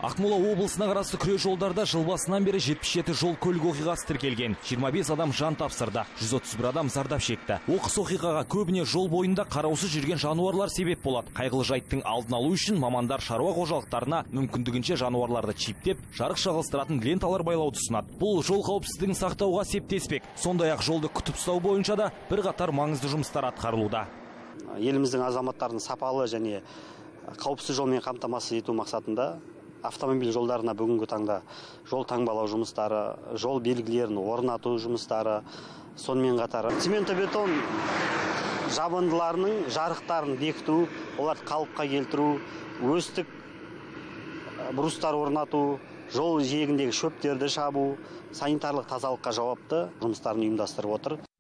Ақмола облысына қарасты күре жолдарда жыл басынан бері 77 жол көлік оқиғасы тіркелген. 25 адам жан тапсырды, 131 адам зардап шекті. Оқыс оқиғаға көбіне жол бойында қараусыз жүрген жануарлар себеп болады. Қайғылы жайттың алдын алу үшін мамандар шаруа қожалықтарына мүмкіндігінше жануарларды чиптеп, жарық шағылстыратын ленталар байлауды ұсынады. Бұл жол қауіпсіздігін сақтауға септеспек. Сондай-ақ жолды күтіп ұстау бойынша да бірқатар маңызды жұмыстар атқарылуда. Еліміздің азаматтарын сапалы және қауіпсіз жолмен қамтамасыз ету мақсатында автомобиль жолдарына бүгінгі таңда жол таңбалау жұмыстары, жол белгілерін орнату жұмыстары, сонымен қатар цементобетон жабындыларының жарықтарын бекіту, оларды қалыпқа келтіру, өстік брустар орнату, жол жиегіндегі шөптерді шабу, санитарлық тазалыққа жауапты жұмыстарын ұйымдастырып отыр.